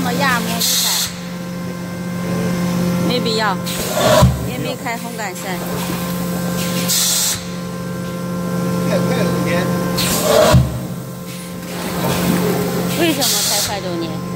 么压没开，没必要，也没开烘干扇。 太快了，5年。 为什么开快6年？